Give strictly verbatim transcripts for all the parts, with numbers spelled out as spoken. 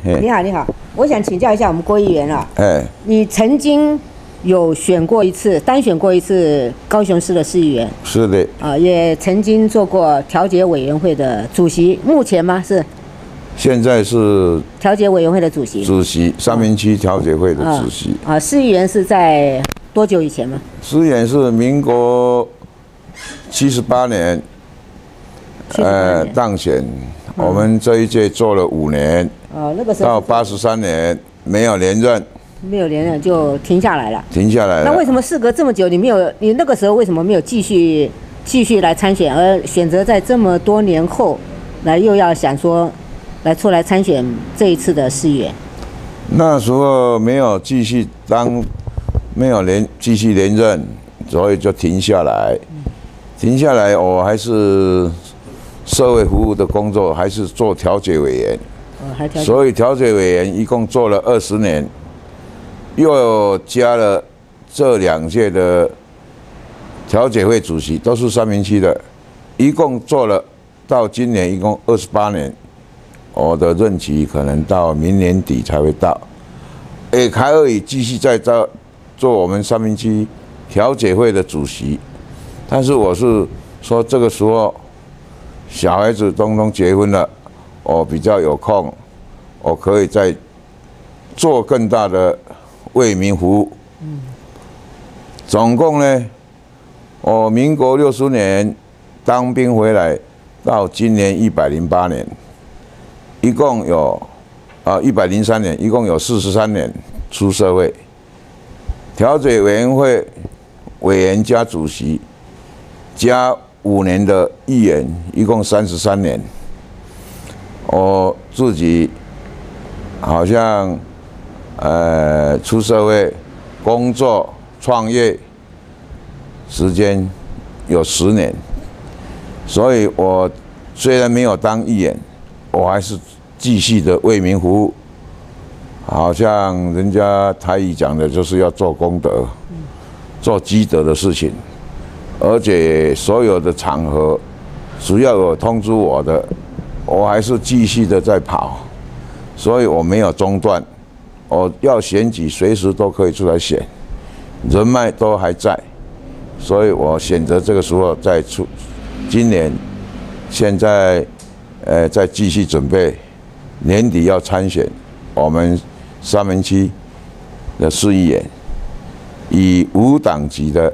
你好，你好，我想请教一下我们郭议员啊。 哎， 你曾经有选过一次，单选过一次高雄市的市议员。 是的。 啊，也曾经做过调解委员会的主席，目前吗？是。 现在是调解委员会的主席。 主席，三民区调解会的主席。 啊，市议员是在多久以前吗？ 市议员是民国七十八年，呃，当选。我们这一届做了五年， 哦，那个时候到八十三年没有连任， 没有连任就停下来了。 停下来了。 那为什么事隔这么久，你没有？你那个时候为什么没有继续继续来参选，而选择在这么多年后来又要想说来出来参选这一次的市议员？ 那时候没有继续当，没有连继续连任，所以就停下来。停下来，我还是。社会服务的工作还是做调解委员， 哦，还调解， 所以调解委员一共做了二十年，又加了这两届的调解会主席，都是三民区的，一共做了到今年一共二十八年，我的任期可能到明年底才会到，也还可以继续再做做我们三民区调解会的主席，但是我是说这个时候。小孩子通通结婚了，我比较有空，我可以再做更大的为民服务。嗯。总共呢，我民国六十年当兵回来，到今年一百零八年，一共有啊一百零三年，一共有四十三年出社会。调解委员会委员加主席加。五年的议员，一共三十三年。我自己好像呃出社会工作创业时间有十年，所以我虽然没有当议员，我还是继续的为民服务。好像人家台语讲的就是要做功德、做积德的事情。而且所有的场合，只要有通知我的，我还是继续的在跑，所以我没有中断。我要选举，随时都可以出来选，人脉都还在，所以我选择这个时候再出。今年，现在，呃，再继续准备，年底要参选我们三民区的市议员，以无党籍的。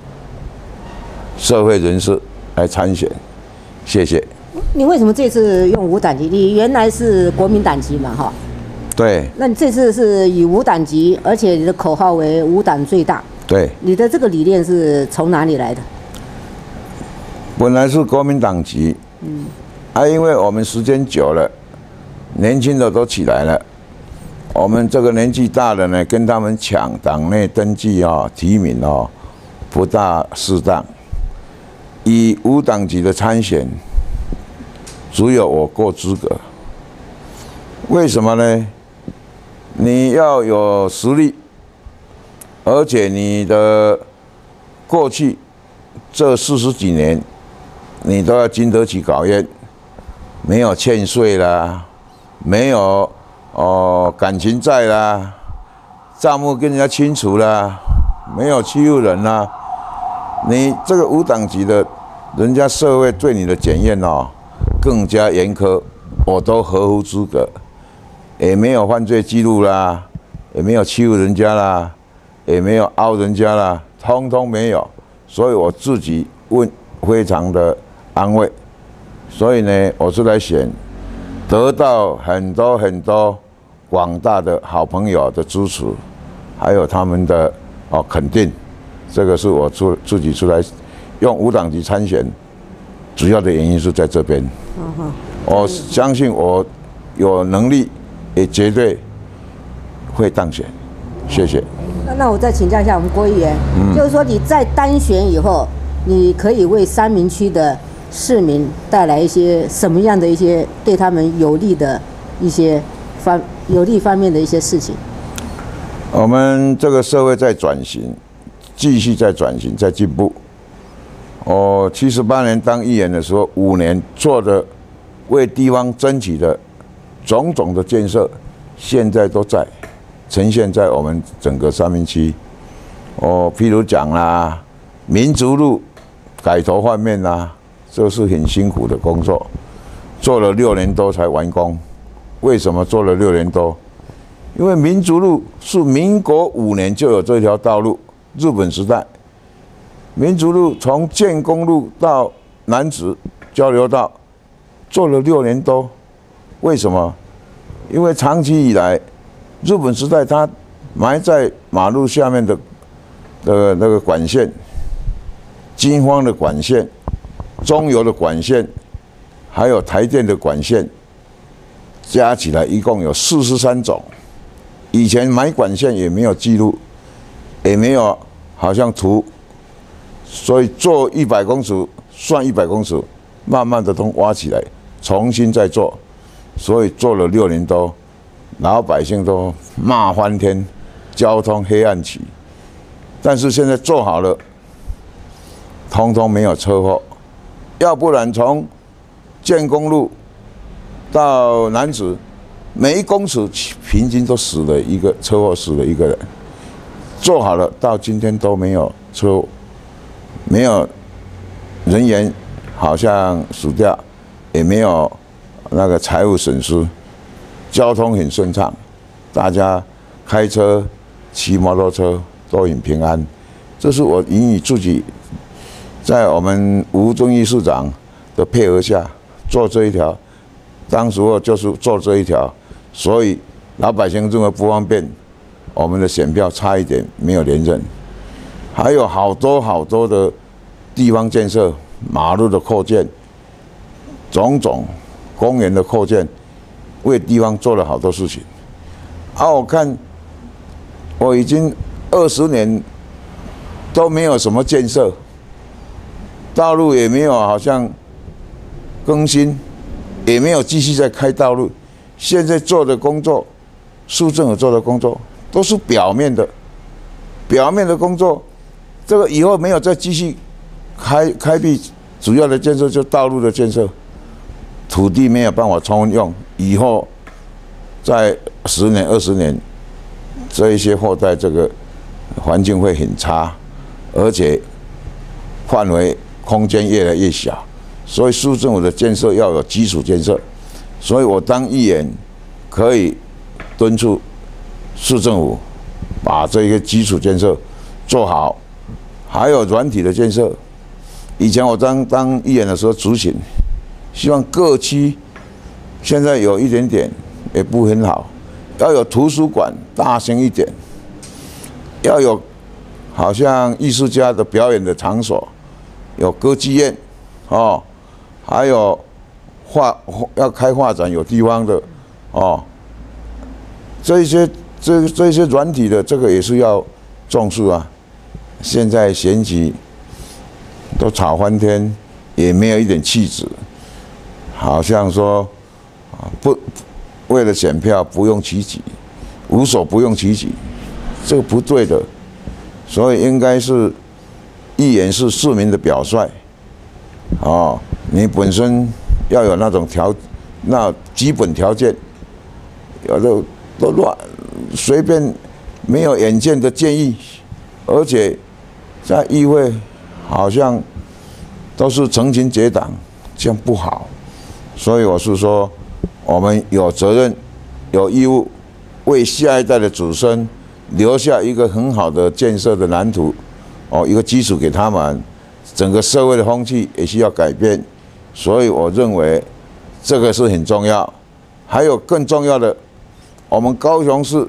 社会人士来参选，谢谢。 你为什么这次用无党籍？你原来是国民党籍嘛，哈？ 对。 那你这次是以无党籍，而且你的口号为无党最大。 对。 你的这个理念是从哪里来的？ 本来是国民党籍，嗯，啊，因为我们时间久了，年轻的都起来了，我们这个年纪大的呢，跟他们抢党内登记啊、提名啊，不大适当。以无党籍的参选，只有我够资格。为什么呢？你要有实力，而且你的过去这四十几年，你都要经得起考验，没有欠税啦，没有哦感情债啦，账目跟人家清楚啦，没有欺负人啦。你这个无党籍的，人家社会对你的检验哦更加严苛，我都合乎资格，也没有犯罪记录啦，也没有欺负人家啦，也没有凹人家啦，通通没有，所以我自己问非常的安慰，所以呢，我是来选，得到很多很多广大的好朋友的支持，还有他们的哦肯定。这个是我出自己出来用无党籍参选，主要的原因是在这边。嗯、我相信我有能力，也绝对会当选。谢谢。 那那我再请教一下我们郭议员，嗯、就是说你在单选以后，你可以为三民区的市民带来一些什么样的一些对他们有利的一些方有利方面的一些事情？ 我们这个社会在转型。继续在转型，在进步。我七十八年当议员的时候，五年做的为地方争取的种种的建设， 现在都在呈现在我们整个三民区。哦，譬如讲啦，民族路改头换面啦，这是很辛苦的工作，做了六年多才完工。为什么做了六年多？因为民族路是民国五年就有这条道路，日本时代，民族路从建功路到南子交流道做了六年多。为什么？因为长期以来，日本时代它埋在马路下面的的那个管线，金荒的管线、中油的管线，还有台电的管线，加起来一共有四十三种。以前买管线也没有记录，也没有好像图，所以做一百公尺算一百公尺，慢慢的都挖起来，重新再做，所以做了六年多，老百姓都骂翻天，交通黑暗期。但是现在做好了，通通没有车祸，要不然从建功路到南子，每一公尺平均都死了一个车祸，死了一个人。做好了，到今天都没有车，没有人员好像死掉，也没有那个财务损失，交通很顺畅，大家开车、骑摩托车都很平安。这是我引以自己，在我们吴敦义市长的配合下做这一条，当时我就是做这一条。所以老百姓认为不方便，我们的选票差一点没有连任。还有好多好多的地方建设，马路的扩建，种种公园的扩建，为地方做了好多事情。啊，我看我已经二十年都没有什么建设，道路也没有好像更新，也没有继续在开道路。现在做的工作，市政府做的工作都是表面的，表面的工作，这个以后没有再继续开开辟主要的建设，就道路的建设，土地没有办法充分用，以后在十年、二十年，这一些后代这个环境会很差，而且范围空间越来越小，所以市政府的建设要有基础建设。所以我当议员，可以敦促市政府把这个基础建设做好，还有软体的建设。以前我当当议员的时候执行，希望各区现在有一点点也不很好，要有图书馆大型一点，要有好像艺术家的表演的场所，有歌剧院，哦，还有。画要开画展，有地方的，哦，这一些这这一些软体的这个也是要重视啊。现在选举都吵翻天，也没有一点气质，好像说不为了选票不用其己，无所不用其极，这个不对的。所以应该是议员是市民的表率，哦，你本身。要有那种条，那基本条件，有的都乱，随便没有远见的建议，而且在议会好像都是成群结党，这样不好。所以我是说，我们有责任、有义务，为下一代的子孙留下一个很好的建设的蓝图，哦，一个基础给他们。整个社会的风气也需要改变。所以我认为这个是很重要，还有更重要的，我们高雄市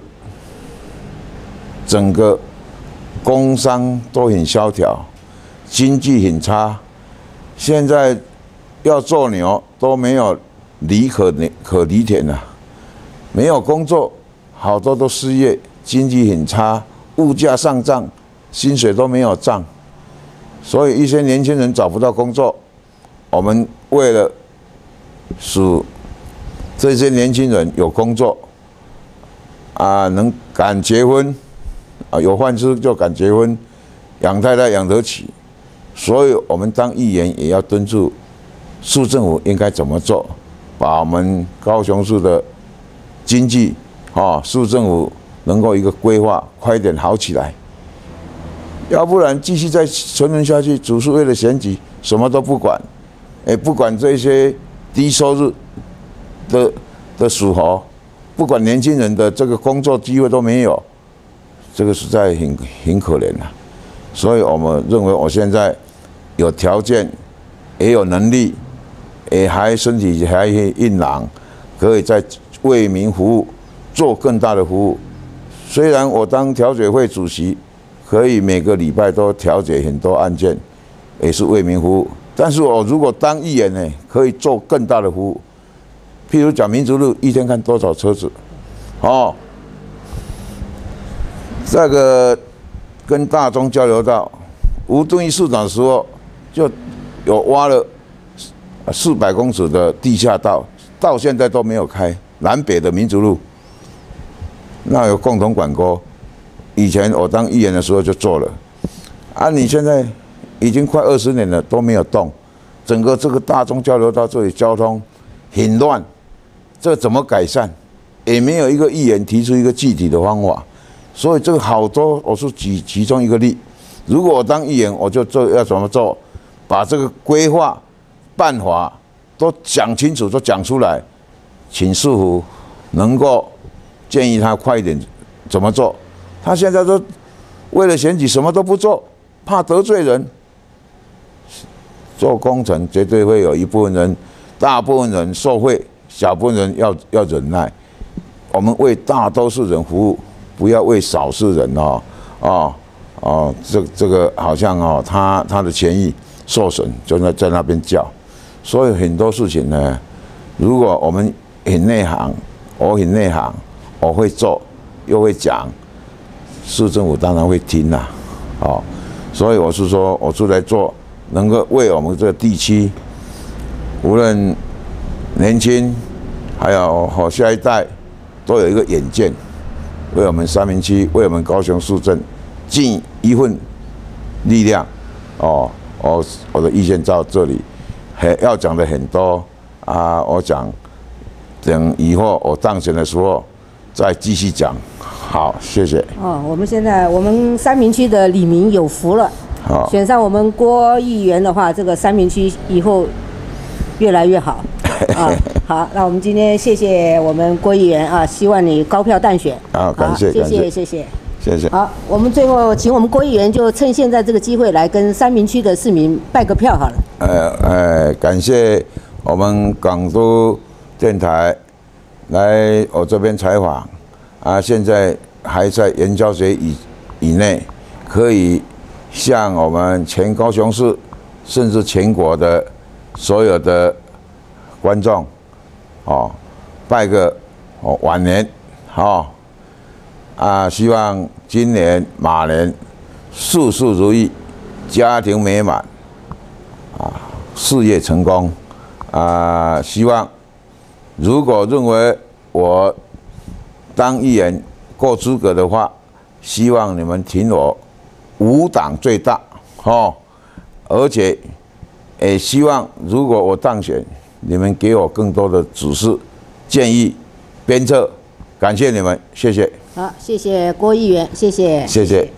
整个工商都很萧条，经济很差，现在要做牛都没有犁可可犁田了，没有工作，好多都失业，经济很差，物价上涨，薪水都没有涨，所以一些年轻人找不到工作。我们为了使这些年轻人有工作，啊，能敢结婚，啊，有饭吃就敢结婚，养太太养得起，所以我们当议员也要敦促市政府应该怎么做，把我们高雄市的经济哦，市政府能够一个规划快点好起来，要不然继续再沉沦下去，只是为了选举，什么都不管，也不管这些低收入的的属猴，不管年轻人的这个工作机会都没有，这个实在很很可怜啊。所以我们认为，我现在有条件，也有能力，也还身体还硬朗，可以在为民服务，做更大的服务。虽然我当调解会主席，可以每个礼拜都调解很多案件，也是为民服务。但是我如果当议员呢，可以做更大的服务。譬如讲民族路一天看多少车子，哦，这个跟大中交流道，吴敦义市长的时候就有挖了四百公尺的地下道，到现在都没有开。南北的民族路，那有共同管沟。以前我当议员的时候就做了，啊，你现在已经快二十年了都没有动，整个这个大中交流道这里交通很乱，这怎么改善？也没有一个议员提出一个具体的方法，所以这个好多我是举其中一个例。如果我当议员，我就做要怎么做，把这个规划办法都讲清楚，都讲出来，请市府能够建议他快一点怎么做。他现在都为了选举什么都不做，怕得罪人。做工程绝对会有一部分人，大部分人受贿，小部分人要要忍耐。我们为大多数人服务，不要为少数人哦哦哦，这这个好像哦，他他的权益受损，就在在那边叫。所以很多事情呢，如果我们很内行，我很内行，我会做又会讲。市政府当然会听啦，哦，所以我是说，我出来做，能够为我们这个地区，无论年轻，还有和下一代，都有一个远见，为我们三民区，为我们高雄市政尽一份力量，哦，我我的意见到这里，还要讲的很多啊，我讲，等以后我当选的时候再继续讲。好，谢谢。 哦，我们现在我们三民区的里民有福了。好，选上我们郭议员的话，这个三民区以后越来越好。啊，好，那我们今天谢谢我们郭议员啊，希望你高票当选。 好，感谢， 谢谢，谢谢， 谢谢。 好，我们最后请我们郭议员就趁现在这个机会来跟三民区的市民拜个票好了。 呃呃，感谢我们港都电台来我这边采访。啊，现在还在原教学以以内，可以向我们全高雄市，甚至全国的所有的观众，哦，拜个哦晚年，好，啊，希望今年马年事事如意，家庭美满，啊，事业成功，啊，希望如果认为我当议员够资格的话，希望你们挺我无党最大，哦，而且也希望如果我当选，你们给我更多的指示、建议、鞭策，感谢你们，谢谢。 好，谢谢郭议员，谢谢， 谢谢。